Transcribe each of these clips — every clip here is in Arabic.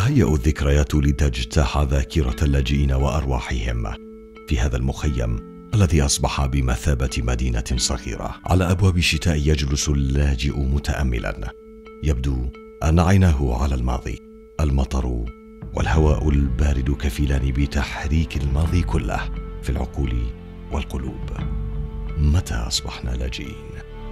تتهيأ الذكريات لتجتاح ذاكرة اللاجئين وأرواحهم في هذا المخيم الذي أصبح بمثابة مدينة صغيرة. على أبواب الشتاء يجلس اللاجئ متأملا، يبدو أن عيناه على الماضي. المطر والهواء البارد كفيلان بتحريك الماضي كله في العقول والقلوب. متى أصبحنا لاجئين؟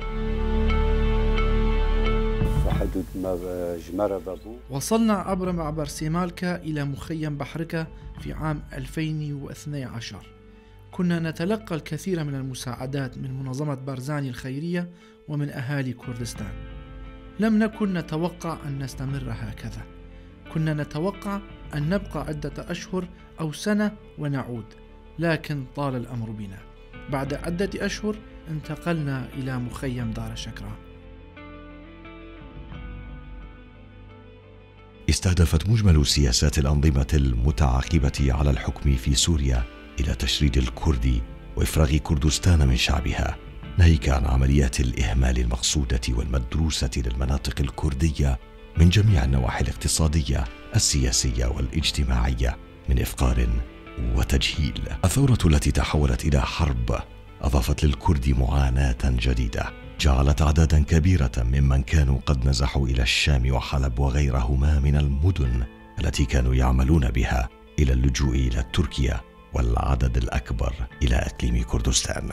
وصلنا عبر معبر سيمالكا إلى مخيم بحركة في عام 2012. كنا نتلقى الكثير من المساعدات من منظمة بارزاني الخيرية ومن أهالي كردستان. لم نكن نتوقع أن نستمر هكذا، كنا نتوقع أن نبقى عدة أشهر أو سنة ونعود، لكن طال الأمر بنا. بعد عدة أشهر انتقلنا إلى مخيم دار شكران. استهدفت مجمل سياسات الأنظمة المتعاقبة على الحكم في سوريا إلى تشريد الكرد وإفراغ كردستان من شعبها، ناهيك عن عمليات الإهمال المقصودة والمدروسة للمناطق الكردية من جميع النواحي الاقتصادية، السياسية والاجتماعية، من إفقار وتجهيل. الثورة التي تحولت إلى حرب أضافت للكرد معاناة جديدة، جعلت أعدادا كبيرة ممن كانوا قد نزحوا إلى الشام وحلب وغيرهما من المدن التي كانوا يعملون بها إلى اللجوء إلى تركيا، والعدد الأكبر إلى إقليم كردستان.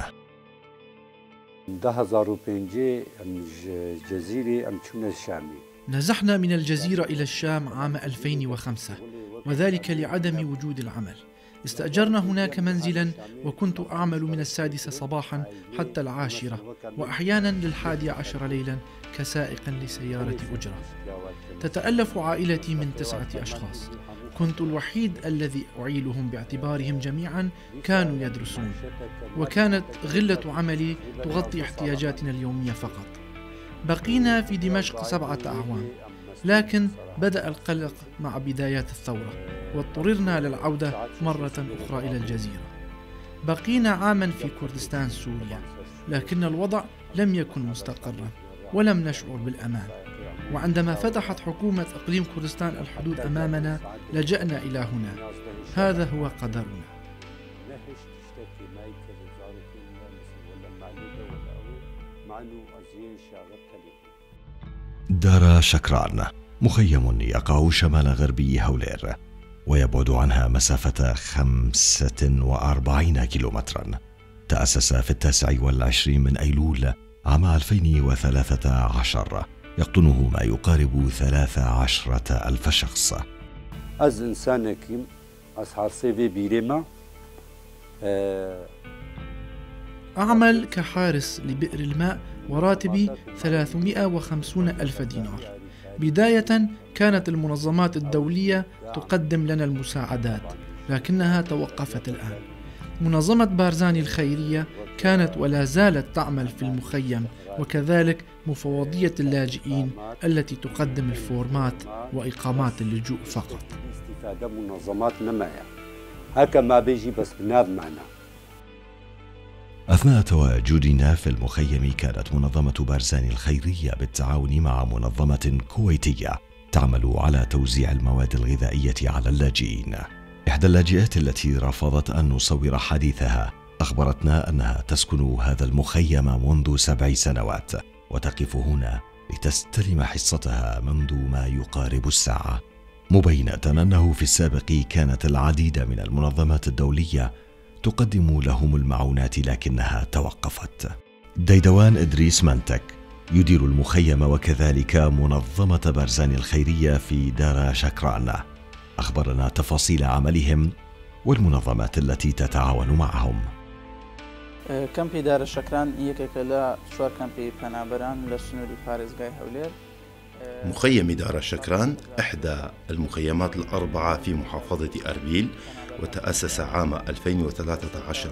نزحنا من الجزيرة إلى الشام عام 2005، وذلك لعدم وجود العمل. استأجرنا هناك منزلا، وكنت أعمل من 6 صباحا حتى 10، وأحيانا 11 ليلا كسائق لسيارة أجرة. تتألف عائلتي من 9 أشخاص. كنت الوحيد الذي أعيلهم باعتبارهم جميعا كانوا يدرسون، وكانت غلة عملي تغطي احتياجاتنا اليومية فقط. بقينا في دمشق 7 أعوام، لكن بدأ القلق مع بدايات الثورة، واضطررنا للعودة مرة أخرى إلى الجزيرة. بقينا عاما في كردستان سوريا، لكن الوضع لم يكن مستقرا ولم نشعر بالأمان. وعندما فتحت حكومة إقليم كردستان الحدود أمامنا لجأنا إلى هنا. هذا هو قدرنا. دار شكران مخيم يقع شمال غربي هولير، ويبعد عنها مسافة 45 كيلومترا. تأسس في 29 من أيلول عام 2013، يقطنه ما يقارب 13,000 شخص. از انسانكم از حرسي بيرما أعمل كحارس لبئر الماء، وراتبي 350,000 دينار. بداية كانت المنظمات الدولية تقدم لنا المساعدات، لكنها توقفت الآن. منظمة بارزاني الخيرية كانت ولا زالت تعمل في المخيم، وكذلك مفوضية اللاجئين التي تقدم الفورمات وإقامات اللجوء فقط. استفادة منظمات نمايا هكا ما بيجي بس بناب معنا. أثناء تواجدنا في المخيم كانت منظمة بارزاني الخيرية بالتعاون مع منظمة كويتية تعمل على توزيع المواد الغذائية على اللاجئين. إحدى اللاجئات التي رفضت أن نصور حديثها أخبرتنا أنها تسكن هذا المخيم منذ 7 سنوات، وتقف هنا لتستلم حصتها منذ ما يقارب الساعة، مبينة أنه في السابق كانت العديد من المنظمات الدولية تقدم لهم المعونات لكنها توقفت. ديدوان إدريس منتك يدير المخيم وكذلك منظمة بارزاني الخيرية في دار شكران، أخبرنا تفاصيل عملهم والمنظمات التي تتعاون معهم. كامبي دار شكران يكلا شوار كامبي بنابران لسنوري بارزغاي هولير. مخيم دار شكران إحدى المخيمات ال4 في محافظة أربيل، وتأسس عام 2013،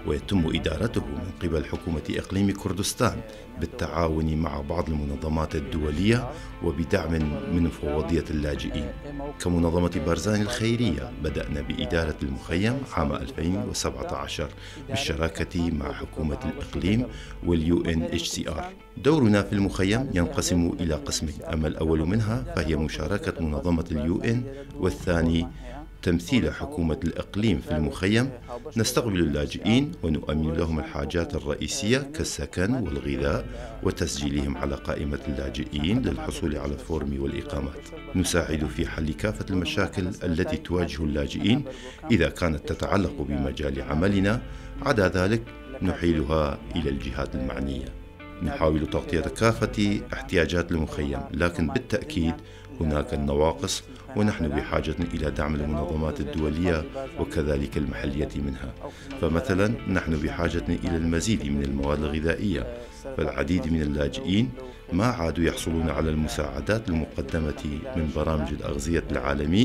ويتم إدارته من قبل حكومة إقليم كردستان بالتعاون مع بعض المنظمات الدولية وبدعم من مفوضية اللاجئين. كمنظمة بارزان الخيرية بدأنا بإدارة المخيم عام 2017 بالشراكة مع حكومة الإقليم والUNHCR. دورنا في المخيم ينقسم إلى قسمين، أما الأول منها فهي مشاركة منظمة الUN، والثاني تمثيل حكومة الإقليم في المخيم. نستقبل اللاجئين ونؤمن لهم الحاجات الرئيسية كالسكن والغذاء وتسجيلهم على قائمة اللاجئين للحصول على الفورم والإقامات. نساعد في حل كافة المشاكل التي تواجه اللاجئين إذا كانت تتعلق بمجال عملنا، عدا ذلك نحيلها إلى الجهات المعنية. نحاول تغطية كافة احتياجات المخيم، لكن بالتأكيد هناك النواقص، ونحن بحاجة إلى دعم المنظمات الدولية وكذلك المحلية منها. فمثلا نحن بحاجة إلى المزيد من المواد الغذائية، فالعديد من اللاجئين ما عادوا يحصلون على المساعدات المقدمة من برامج الأغذية العالمي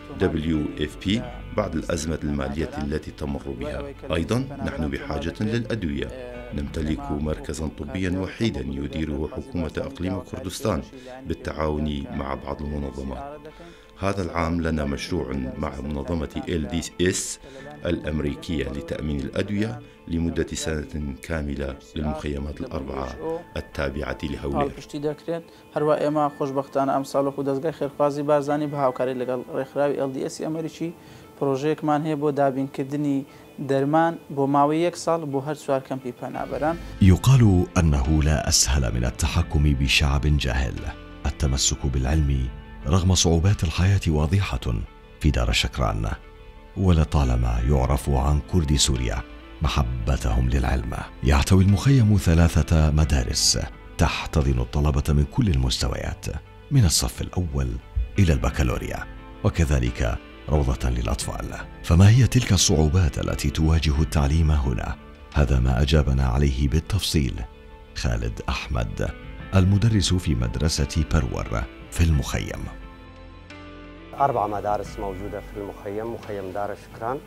WFP بعد الأزمة المالية التي تمر بها. أيضا نحن بحاجة للأدوية. نمتلك مركزا طبيا وحيدا يديره حكومة إقليم كردستان بالتعاون مع بعض المنظمات. هذا العام لنا مشروع مع منظمة LDS الأمريكية لتأمين الأدوية لمدة سنة كاملة للمخيمات الأربعة التابعة لهولير. هەروە ئێمە خۆشبەختانە ئەم ساڵ وەکو دەستگای خێرخوازی بارزانی بە هاوکاری لەگەڵ ڕێکخراوی LDS ئەمریکی پرۆژەیەکمان هەیە بۆ دابینکردنی دەرمان بۆ ماوەی 1 ساڵ بۆ هەر 4 کەمپی پەنابەران. يقال أنه لا أسهل من التحكم بشعب جاهل. التمسك بالعلم رغم صعوبات الحياة واضحة في دار الشكران، ولطالما يعرف عن كرد سوريا محبتهم للعلم. يحتوي المخيم 3 مدارس تحتضن الطلبة من كل المستويات، من الصف الأول إلى البكالوريا، وكذلك روضة للأطفال. فما هي تلك الصعوبات التي تواجه التعليم هنا؟ هذا ما أجابنا عليه بالتفصيل خالد أحمد، المدرس في مدرسة برور في المخيم. 4 مدارس موجودة في المخيم، مخيم دار الشكران.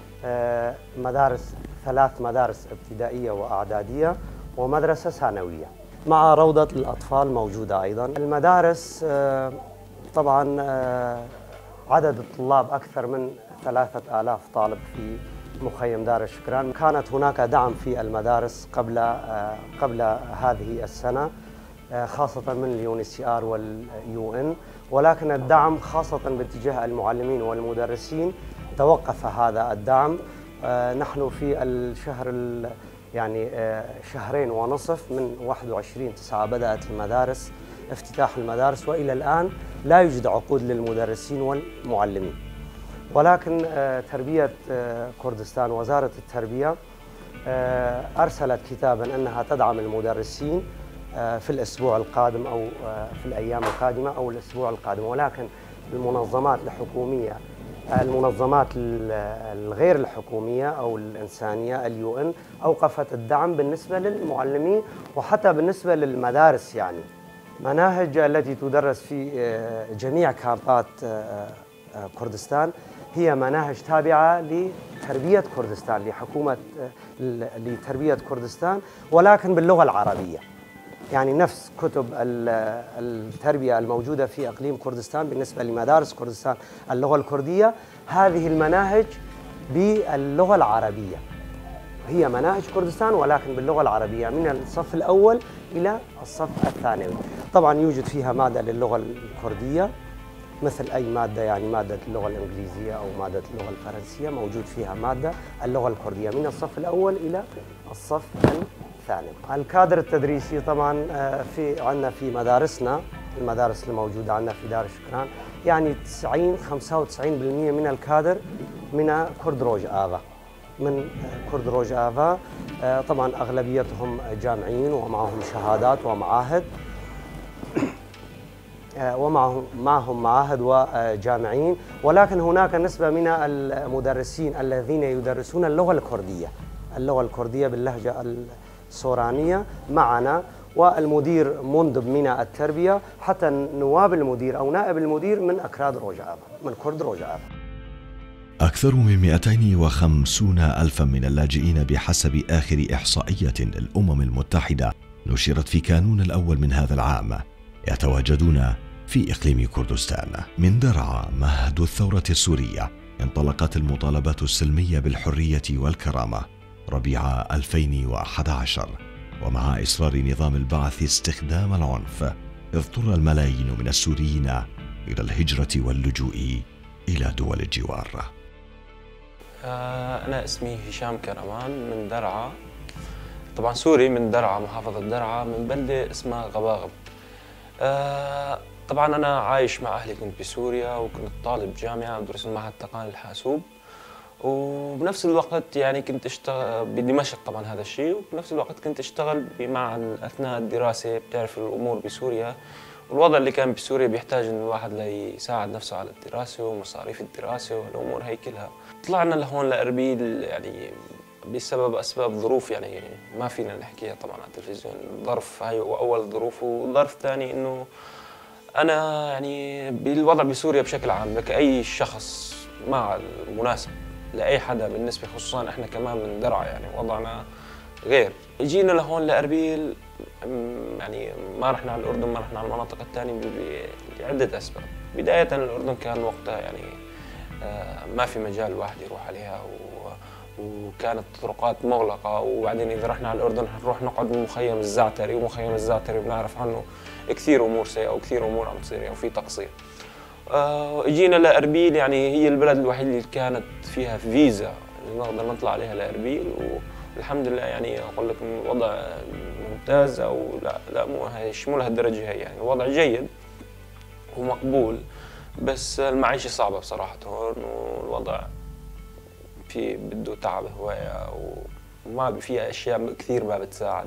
مدارس 3 مدارس ابتدائية وأعدادية ومدرسة ثانوية، مع روضة الأطفال موجودة أيضا. المدارس طبعا عدد الطلاب أكثر من 3000 طالب في مخيم دار الشكران. كانت هناك دعم في المدارس قبل هذه السنة، خاصة من الUNHCR والUN، ولكن الدعم خاصة باتجاه المعلمين والمدرسين توقف هذا الدعم. نحن في الشهر يعني 2.5 من 21/9 بدأت المدارس، افتتاح المدارس، وإلى الآن لا يوجد عقود للمدرسين والمعلمين. ولكن تربية كردستان، وزارة التربية أرسلت كتابا أنها تدعم المدرسين في الأسبوع القادم أو في الأيام القادمة أو الأسبوع القادم. ولكن المنظمات الحكومية، المنظمات الغير الحكومية أو الإنسانية الUN أوقفت الدعم بالنسبة للمعلمين وحتى بالنسبة للمدارس. يعني مناهج التي تدرس في جميع كامبات كردستان هي مناهج تابعة لتربية كردستان، لحكومة لتربية كردستان، ولكن باللغة العربية. يعني نفس كتب التربية الموجودة في إقليم كردستان بالنسبة لمدارس كردستان اللغة الكردية، هذه المناهج باللغة العربية. هي مناهج كردستان ولكن باللغة العربية من الصف الأول إلى الصف الثانوي. طبعا يوجد فيها مادة للغة الكردية مثل أي مادة، يعني مادة اللغة الإنجليزية أو مادة اللغة الفرنسية، موجود فيها مادة اللغة الكردية من الصف الأول إلى الصف الثاني. الكادر التدريسي طبعا عندنا في مدارسنا، المدارس الموجودة عندنا في دار الشكران، يعني 95% من الكادر من كرد روج آفا، من كرد روج آفا. طبعا أغلبيتهم جامعيين ومعهم شهادات ومعاهد، ومعهم معاهد وجامعين. ولكن هناك نسبة من المدرسين الذين يدرسون اللغة الكردية باللهجة السورانية معنا، والمدير منضب من التربية، حتى نواب المدير أو نائب المدير من أكراد روج آفا، من كرد روج آفا. أكثر من 250 ألفا من اللاجئين بحسب آخر إحصائية للأمم المتحدة نشرت في كانون الأول من هذا العام يتواجدون في إقليم كردستان. من درعا مهد الثورة السورية انطلقت المطالبات السلمية بالحرية والكرامة ربيع 2011، ومع إصرار نظام البعث استخدام العنف اضطر الملايين من السوريين إلى الهجرة واللجوء إلى دول الجوار. أنا اسمي هشام كرمان من درعا، طبعا سوري، من درعا، محافظة درعا، من بلدة اسمها غباغب. طبعا أنا عايش مع أهلي، كنت بسوريا وكنت طالب جامعة بدرس المعهد التقني الحاسوب، وبنفس الوقت يعني كنت أشتغل بدمشق طبعا هذا الشيء، وبنفس الوقت كنت أشتغل بمعهد أثناء الدراسة. بتعرف الأمور بسوريا والوضع اللي كان بسوريا بيحتاج إن الواحد ليساعد نفسه على الدراسة ومصاريف الدراسة والأمور هي كلها. طلعنا لهون لأربيل يعني بسبب أسباب ظروف يعني ما فينا نحكيها طبعا على التلفزيون. ظرف هاي أول ظروف، وظرف ثاني إنه أنا يعني بالوضع بسوريا بشكل عام كأي شخص مع المناسب لأي حدا بالنسبة، خصوصا إحنا كمان من درعا يعني وضعنا غير. جينا لهون لأربيل يعني ما رحنا على الأردن، ما رحنا على المناطق الثانية لعدة أسباب. بداية الأردن كان وقتها يعني ما في مجال الواحد يروح عليها، وكانت الطرقات مغلقة. وبعدين إذا رحنا على الأردن نروح نقعد بمخيم الزعتري، ومخيم الزعتري بنعرف عنه كثير أمور سيئة وكثير أمور عم تصير وفي تقصير. اجينا لأربيل، يعني هي البلد الوحيد اللي كانت فيها فيزا اللي نقدر نطلع عليها لأربيل، والحمد لله يعني أقول لك الوضع ممتاز، أو لا مو لهالدرجة هي، يعني الوضع جيد ومقبول، بس المعيشة صعبة بصراحة هون، والوضع في بده تعب هواية، وما فيها أشياء كثير ما بتساعد.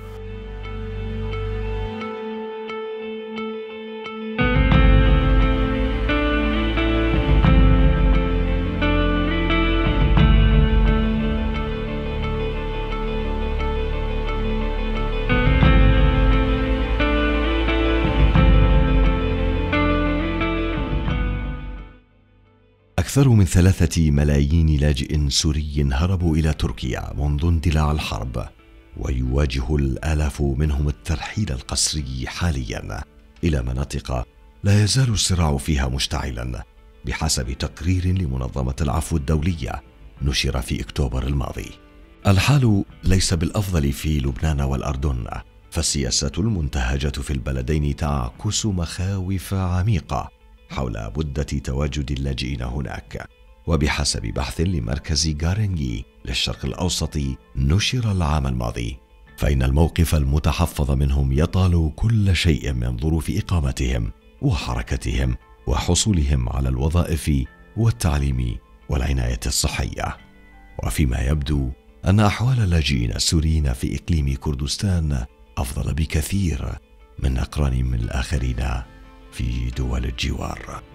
أكثر من 3 ملايين لاجئ سوري هربوا إلى تركيا منذ اندلاع الحرب، ويواجه الآلاف منهم الترحيل القسري حاليا إلى مناطق لا يزال الصراع فيها مشتعلا، بحسب تقرير لمنظمة العفو الدولية نشر في أكتوبر الماضي. الحال ليس بالأفضل في لبنان والأردن، فالسياسة المنتهجة في البلدين تعكس مخاوف عميقة حول مدة تواجد اللاجئين هناك. وبحسب بحث لمركز غارينجي للشرق الأوسط نشر العام الماضي، فإن الموقف المتحفظ منهم يطال كل شيء من ظروف إقامتهم وحركتهم وحصولهم على الوظائف والتعليم والعناية الصحية. وفيما يبدو أن أحوال اللاجئين السوريين في إقليم كردستان أفضل بكثير من أقرانهم الآخرين في دول الجوار.